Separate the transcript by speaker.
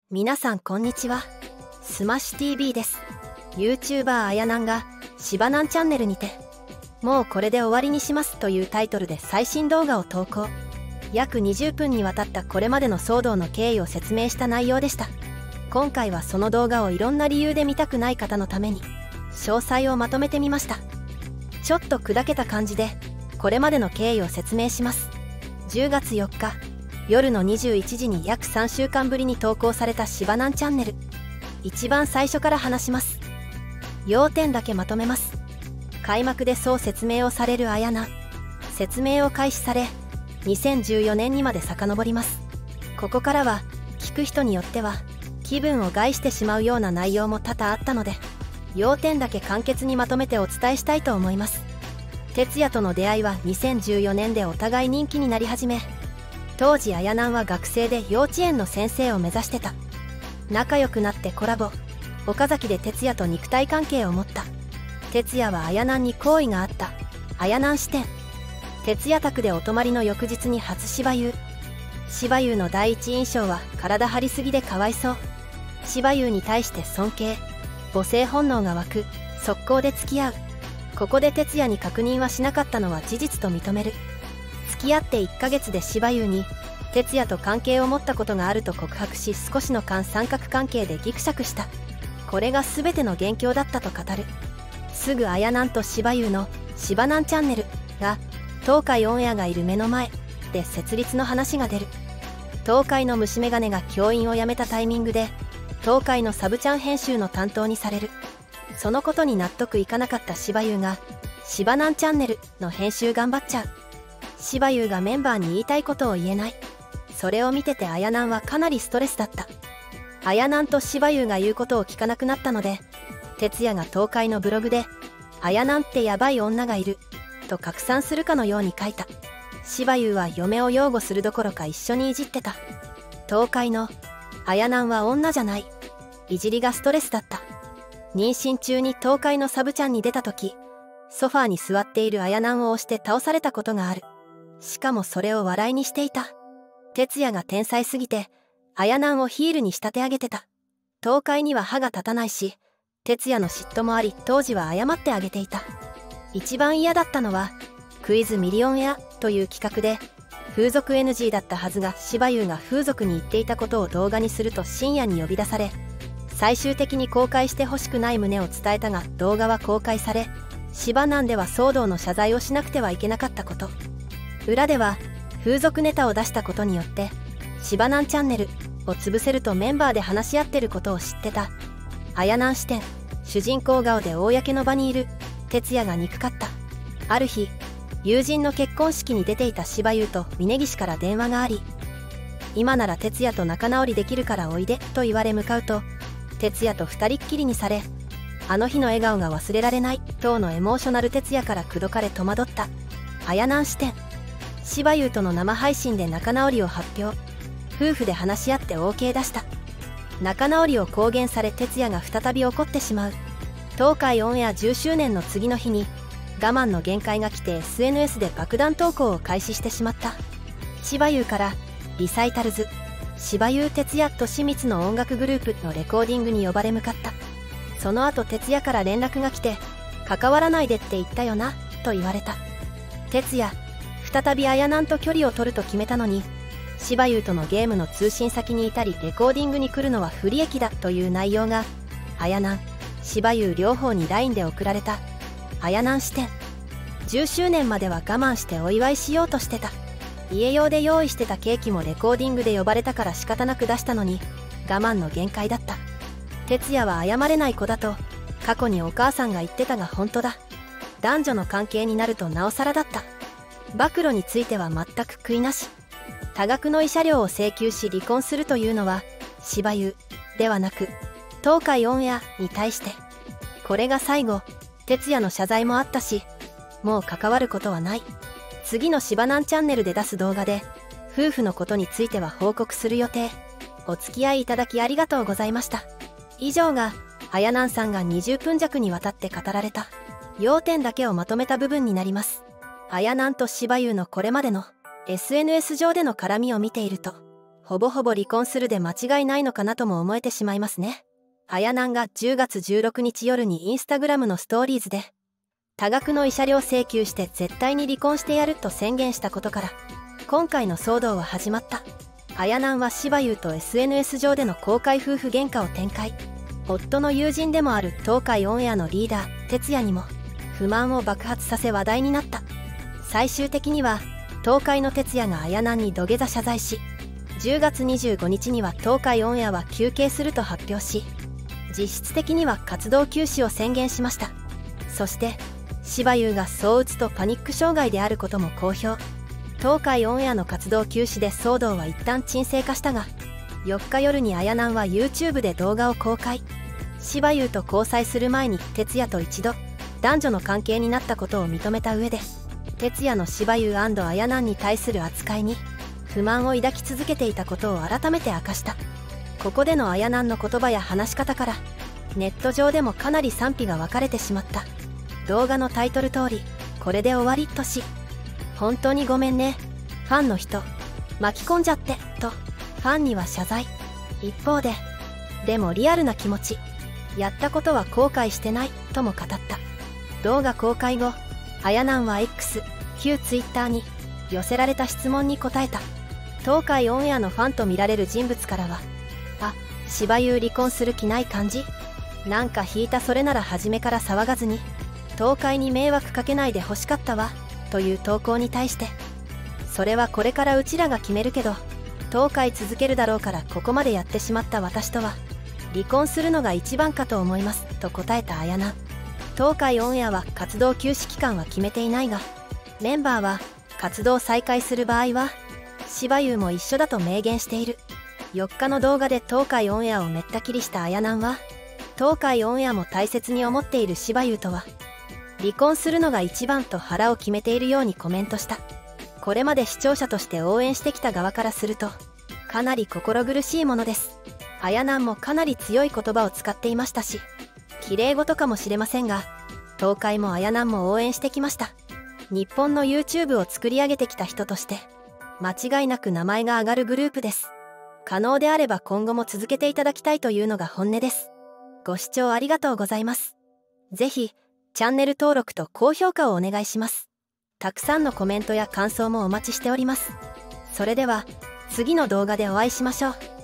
Speaker 1: 皆さんこんにちは。スマッシュ TV です。 YouTuber あやなんがしばなんチャンネルにてもうこれで終わりにしますというタイトルで最新動画を投稿。約20分にわたったこれまでの騒動の経緯を説明した内容でした。今回はその動画をいろんな理由で見たくない方のために詳細をまとめてみました。ちょっと砕けた感じでこれまでの経緯を説明します。10月4日夜の21時に約3週間ぶりに投稿されたしばなんチャンネル。一番最初から話します。要点だけまとめます。開幕でそう説明をされるあやなん。説明を開始され2014年にまで遡ります。ここからは聞く人によっては気分を害してしまうような内容も多々あったので、要点だけ簡潔にまとめてお伝えしたいと思います。哲也との出会いは2014年でお互い人気になり始め、当時あやなんは学生で幼稚園の先生を目指してた。仲良くなってコラボ。岡崎で哲也と肉体関係を持った。哲也はあやなんに好意があった。あやなん視点。哲也宅でお泊まりの翌日に初芝優。芝優の第一印象は体張りすぎでかわいそう。芝優に対して尊敬、母性本能が湧く。速攻で付き合う。ここで哲也に確認はしなかったのは事実と認める。付き合って1ヶ月で芝優に哲也と関係を持ったことがあると告白し、少しの間三角関係でギクシャクした。これが全ての元凶だったと語る。すぐあやなんと芝優のしばなんチャンネルが東海オンエアがいる目の前で設立の話が出る。東海の虫眼鏡が教員を辞めたタイミングで東海のサブチャン編集の担当にされる。そのことに納得いかなかった芝優がしばなんチャンネルの編集頑張っちゃう。芝優がメンバーに言いたいことを言えない。それを見ててあやなんはかなりストレスだった。あやなんと芝優が言うことを聞かなくなったので、哲也が東海のブログで「あやなんってやばい女がいる」と拡散するかのように書いた。芝優は嫁を擁護するどころか一緒にいじってた。東海の「あやなんは女じゃない」いじりがストレスだった。妊娠中に東海のサブチャンに出た時、ソファーに座っているあやなんを押して倒されたことがある。しかもそれを笑いにしていた。哲也が天才すぎてあやなんをヒールに仕立て上げてた。東海には歯が立たないし、哲也の嫉妬もあり当時は謝ってあげていた。一番嫌だったのはクイズミリオンエアという企画で風俗 NG だったはずが、芝優が風俗に行っていたことを動画にすると深夜に呼び出され、最終的に公開してほしくない旨を伝えたが動画は公開され、しばなんでは騒動の謝罪をしなくてはいけなかったこと、裏では風俗ネタを出したことによってしばなんチャンネルを潰せるとメンバーで話し合ってることを知ってた。あやなん視点。主人公顔で公の場にいる哲也が憎かった。ある日友人の結婚式に出ていた芝優と峯岸から電話があり、今なら哲也と仲直りできるからおいでと言われ向かうと、哲也と二人っきりにされ、あの日の笑顔が忘れられない等のエモーショナル哲也から口説かれ戸惑った。あやなん視点。芝優との生配信で仲直りを発表。夫婦で話し合って OK 出した。仲直りを公言され哲也が再び怒ってしまう。東海オンエア10周年の次の日に我慢の限界が来て SNS で爆弾投稿を開始してしまった。芝優からリサイタルズ芝優哲也と清水の音楽グループのレコーディングに呼ばれ向かった。その後哲也から連絡が来て、関わらないでって言ったよなと言われた。哲也再びあやなんと距離を取ると決めたのに、芝優とのゲームの通信先にいたりレコーディングに来るのは不利益だという内容があやなん芝優両方に LINE で送られた。あやなん視点。10周年までは我慢してお祝いしようとしてた。家用で用意してたケーキもレコーディングで呼ばれたから仕方なく出したのに我慢の限界だった。哲也は謝れない子だと過去にお母さんが言ってたが本当だ。男女の関係になるとなおさらだった。暴露については全く悔いなし。多額の慰謝料を請求し離婚するというのは芝優ではなく東海オンエアに対して。これが最後。哲也の謝罪もあったし、もう関わることはない。次のしばなんチャンネルで出す動画で夫婦のことについては報告する予定。お付き合いいただきありがとうございました。以上があやなんさんが20分弱にわたって語られた要点だけをまとめた部分になります。あやなんと芝優のこれまでの SNS 上での絡みを見ていると、 ほぼほぼ離婚するで間違いないのかなとも思えてしまいますね。あやなんが10月16日夜にインスタグラムのストーリーズで多額の慰謝料請求して絶対に離婚してやると宣言したことから今回の騒動は始まった。あやなんは芝優と SNS 上での公開夫婦喧嘩を展開。夫の友人でもある東海オンエアのリーダー哲也にも不満を爆発させ話題になった。最終的には東海の哲也があやなんに土下座謝罪し、10月25日には東海オンエアは休憩すると発表し、実質的には活動休止を宣言しました。そして芝優が躁うつとパニック障害であることも公表。東海オンエアの活動休止で騒動は一旦沈静化したが、4日夜にあやなんは YouTube で動画を公開。芝優と交際する前に哲也と一度男女の関係になったことを認めた上で、哲也の芝優&あやなんに対する扱いに不満を抱き続けていたことを改めて明かした。ここでのあやなんの言葉や話し方からネット上でもかなり賛否が分かれてしまった。動画のタイトル通り、これで終わりとし、本当にごめんね、ファンの人巻き込んじゃってとファンには謝罪。一方で、でもリアルな気持ち、やったことは後悔してないとも語った。動画公開後、あやなんは X 旧 Twitter に寄せられた質問に答えた。東海オンエアのファンと見られる人物からは、あ、芝優離婚する気ない感じ、なんか引いた、それなら初めから騒がずに東海に迷惑かけないで欲しかったわという投稿に対して、それはこれからうちらが決めるけど東海続けるだろうから、ここまでやってしまった私とは離婚するのが一番かと思いますと答えたあやなん。東海オンエアは活動休止期間は決めていないが、メンバーは活動再開する場合は芝優も一緒だと明言している。4日の動画で東海オンエアをめった切りしたあやなんは、東海オンエアも大切に思っている芝優とは離婚するのが一番と腹を決めているようにコメントした。これまで視聴者として応援してきた側からするとかなり心苦しいものです。あやなんもかなり強い言葉を使っていましたし、綺麗事かもしれませんが、東海もあやなんも応援してきました。日本の YouTube を作り上げてきた人として間違いなく名前が挙がるグループです。可能であれば今後も続けていただきたいというのが本音です。ご視聴ありがとうございます。ぜひチャンネル登録と高評価をお願いします。たくさんのコメントや感想もお待ちしております。それでは次の動画でお会いしましょう。